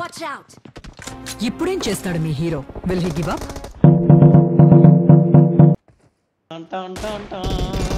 Watch out! ఇప్పుడేం చేస్తాడు మీ hero? Will he give up? అంటా